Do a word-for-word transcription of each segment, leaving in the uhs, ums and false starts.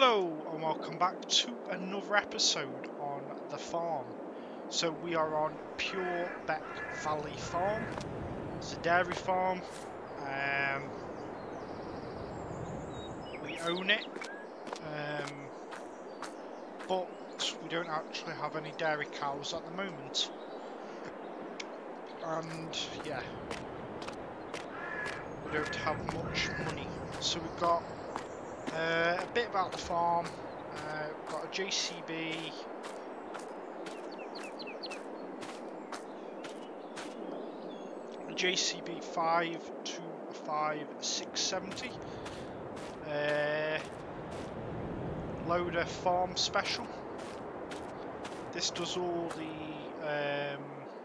Hello and welcome back to another episode on the farm. So we are on Purbeck Valley Farm. It's a dairy farm. Um, we own it, um, but we don't actually have any dairy cows at the moment. And yeah, we don't have much money. So we've got uh, a bit about the farm. Uh, we've got a J C B. A J C B five two five six seventy. Uh, loader farm special. This does all the um,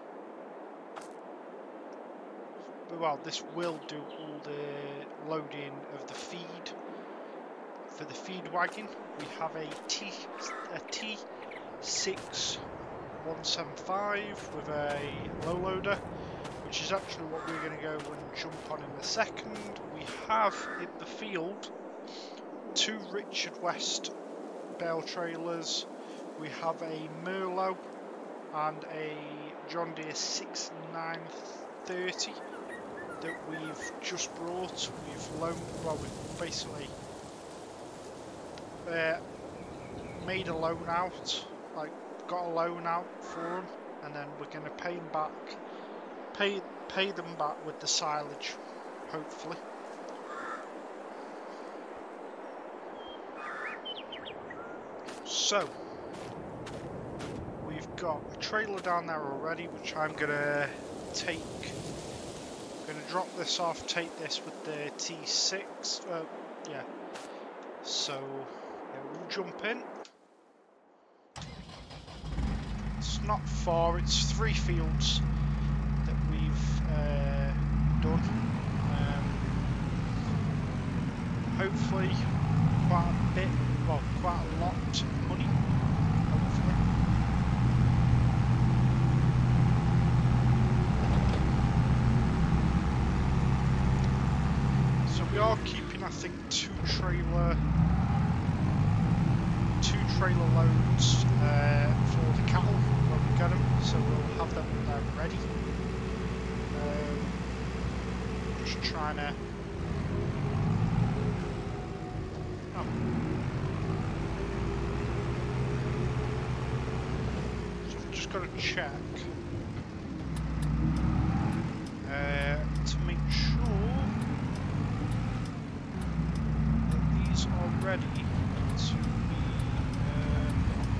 well, this will do all the loading of the feed for the feed wagon. We have a T a T six one seven five with a low loader, which is actually what we're going to go and jump on in a second. We have in the field two Richard West bale trailers. We have a Merlot and a John Deere six nine thirty that we've just brought. We've loaned, well, we've basically uh, made a loan out, like got a loan out for them, and then we're going to pay them back, pay pay them back with the silage, hopefully. So we've got a trailer down there already, which I'm gonna take. I'm gonna drop this off, take this with the T six. Uh, yeah. So yeah, we'll jump in. It's not far. It's three fields that we've uh, done. Um, hopefully, quite a bit. Well, quite a lot of money. Hopefully. So we are keeping, I think, two trailer, two trailer loads uh, for the cattle when we get them. So we'll have them there ready. Um, just trying to. Oh. So we've just got to check uh, to make sure that these are ready to be um,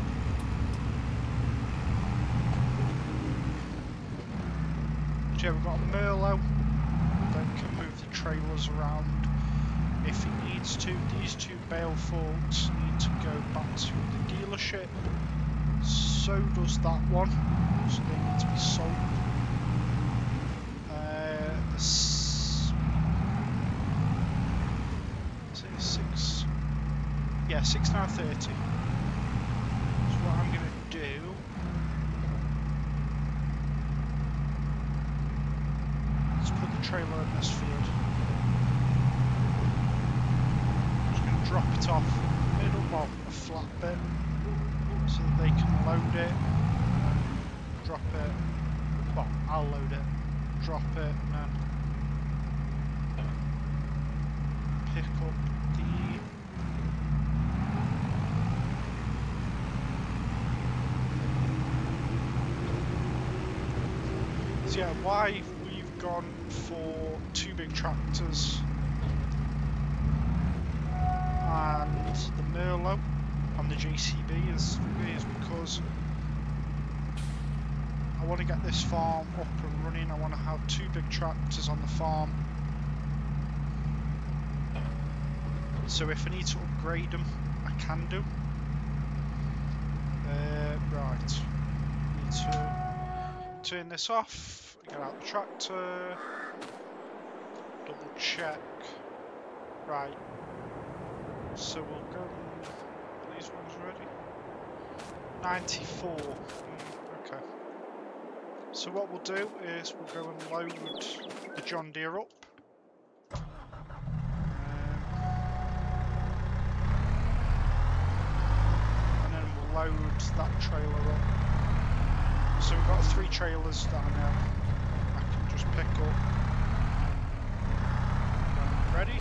yeah, we've got a Merlot that can move the trailers around if it needs to. These two bale forks need to go back to the dealership. So does that one. So they need to be sold. Uh, the s say six. Yeah, six nine thirty. So what I'm gonna do. Let's put the trailer in this field. Drop it off middle, well, a flat bit, so that they can load it, and drop it, well, I'll load it, drop it, and then pick up the so yeah, why we've gone for two big tractors and the Merlot on the J C B is, is because I want to get this farm up and running. I want to have two big tractors on the farm, so if I need to upgrade them, I can do. Uh, right, need to turn this off, get out the tractor, double check. Right. So we'll go. Are these ones ready? ninety-four. Mm, okay. So what we'll do is we'll go and load the John Deere up. Um, that trailer up. So we've got three trailers that I know I can just pick up when I'm ready.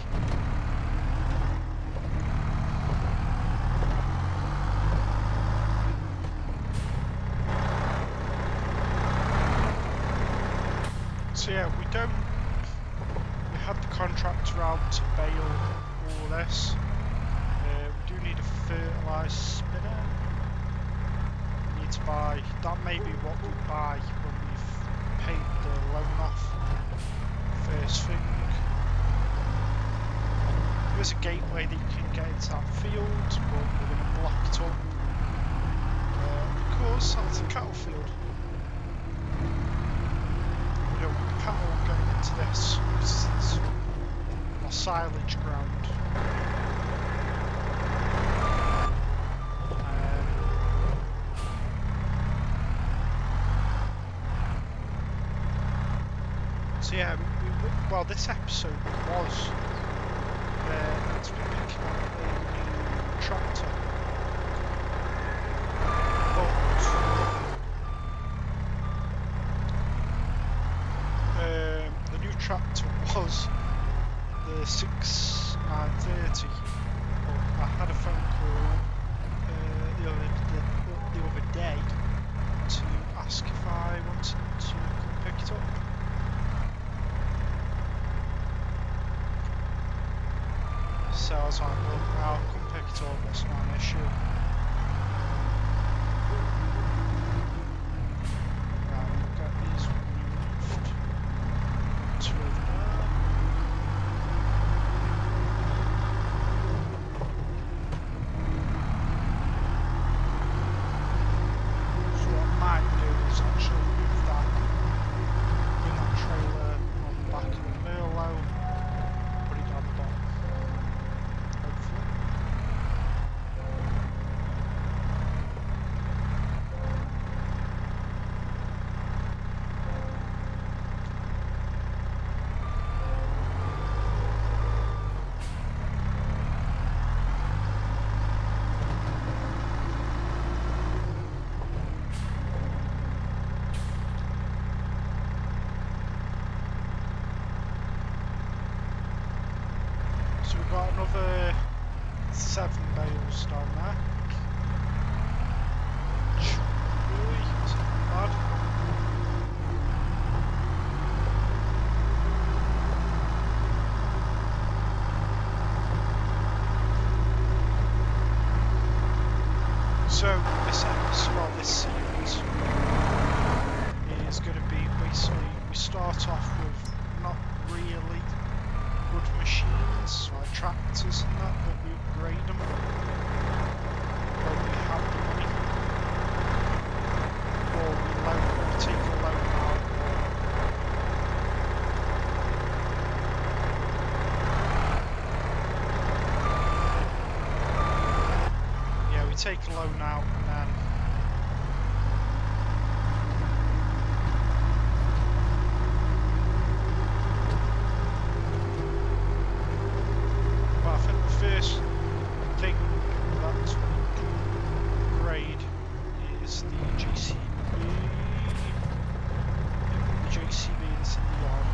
So yeah, we don't, we had the contractor out to bale all of this. Uh, we do need a fertilised spinner. We need to buy, that may be what we buy when we've paid the loan off. First thing. There's a gateway that you can get into that field, but we're going to block it up. Uh, because that's a cattle field. We don't want cattle going into this, because it's our silage ground. Um, so yeah, we, we, well this episode was uh, meant to be picking up a new tractor. But Um, the new tractor was the six nine thirty, but I had a phone call uh, the, other, the, the other day to ask if I wanted to come pick it up. So I was like, well, I'll come pick it up, that's not an issue. Right, we'll get these moved. So what I might do is actually move that, bring that trailer on the back of the Merlot, put it down the bottom, hopefully. So we've got another seven bales down there. Which really isn't bad. So this episode, well, this series is going to be basically, we start off with not really good machines, like tractors and that, but we upgrade them when we have the money, or we loan, or we take a loan out, or yeah, we take a loan out and then first thing that we can upgrade is the J C B. The J C B that's in the yard.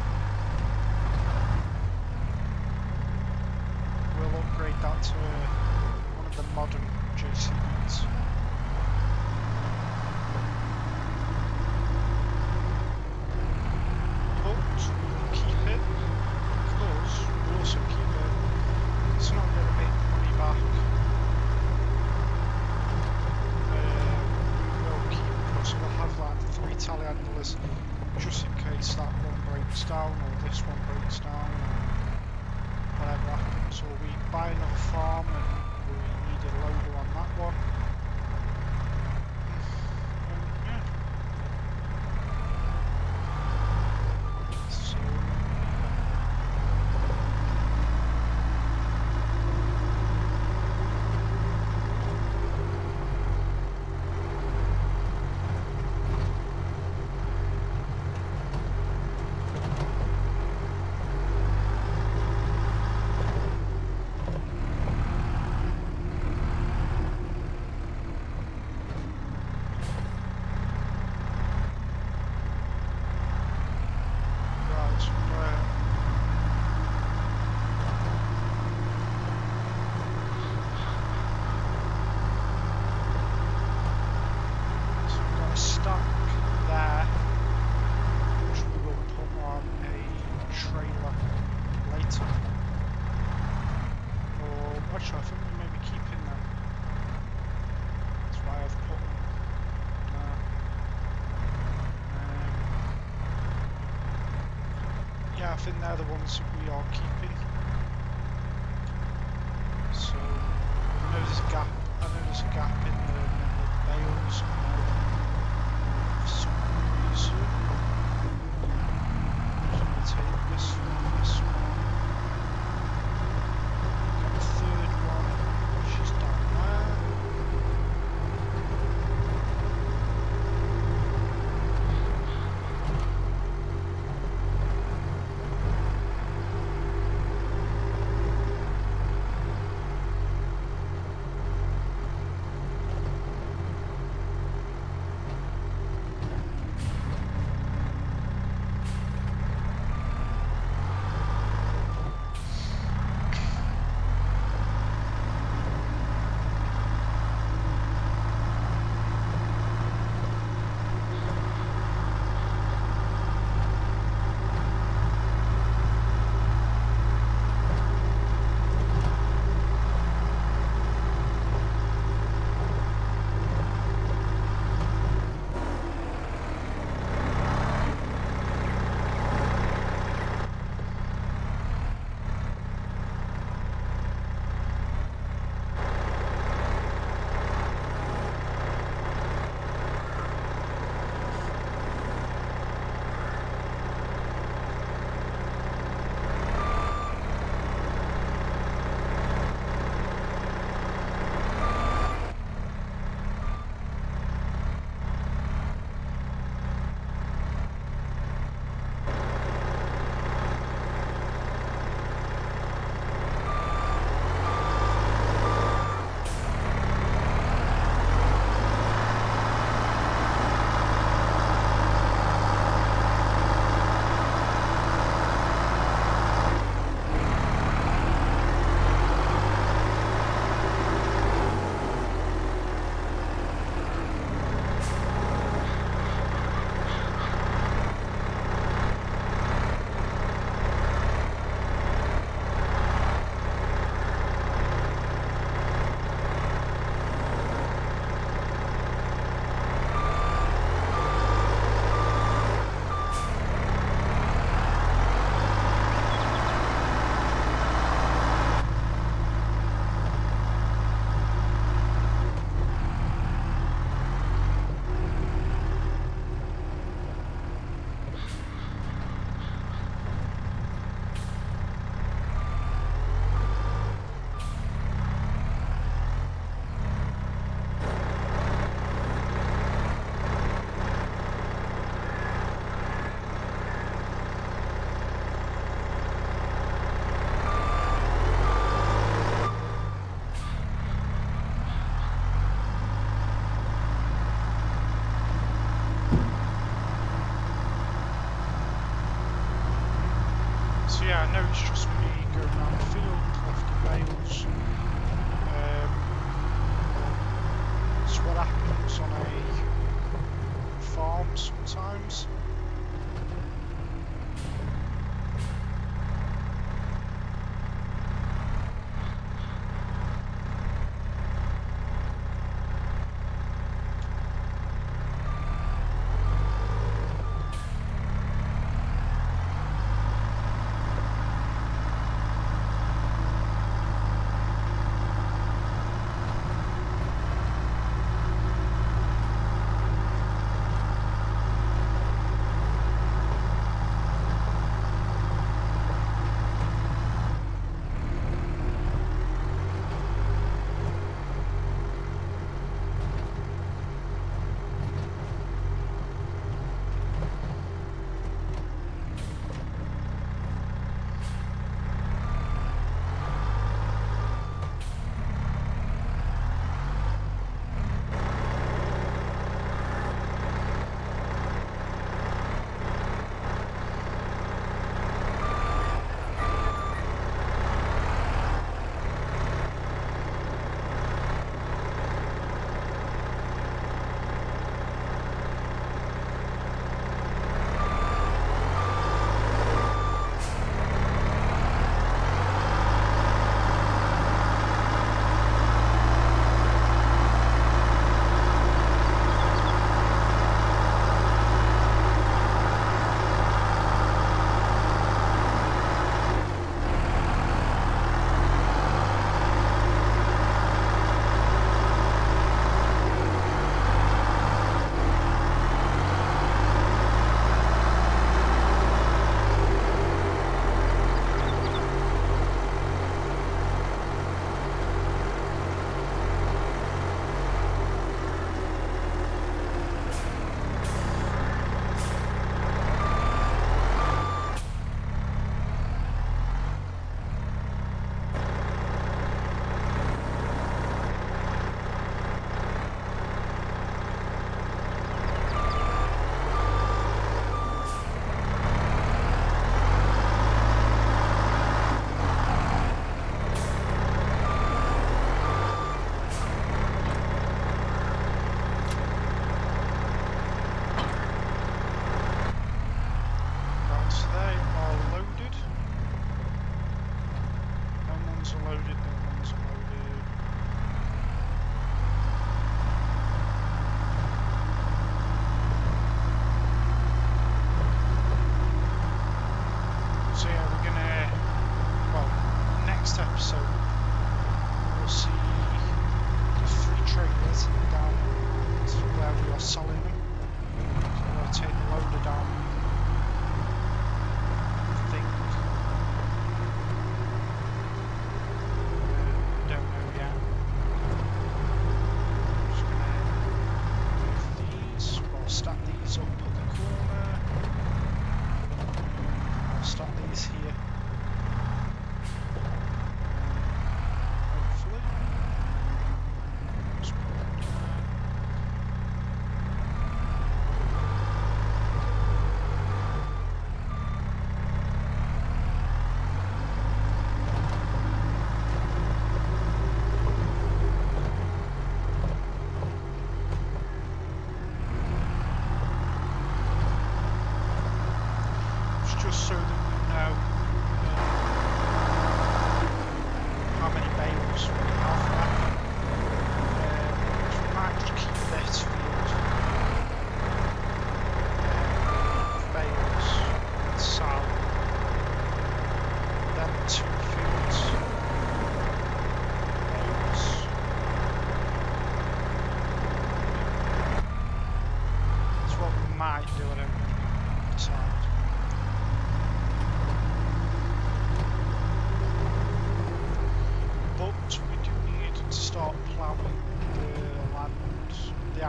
We'll upgrade that to one of the modern J C Bs. But we'll keep it because we'll also keep it. It's not going to make the money back. Um, we will keep, so we'll have like three telehandlers just in case that one breaks down or this one breaks down or whatever happens. Or we buy another farm and we need a loader on that one. And yeah. So. actually, I think we may be keeping them. That's why I've put them there. Um, yeah, I think they're the ones that we are keeping. So, I know there's a gap. I know there's a gap in the middle of the bales. For some reason, I'm just going to take this one, this one. Got a third one, which is down there. So yeah, I know it's just me going around the field, left the bales. Um, it's what happens on a farm sometimes.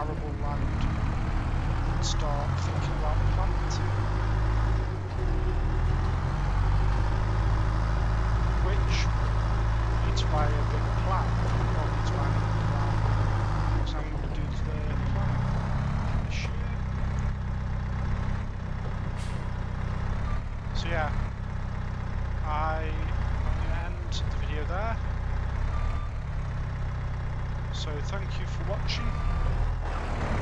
arable land and start thinking about planting. Which needs to buy a bigger plough, or need to buy another plough, because I'm going to do the ploughing this year. So yeah, I am going to end the video there. So thank you for watching.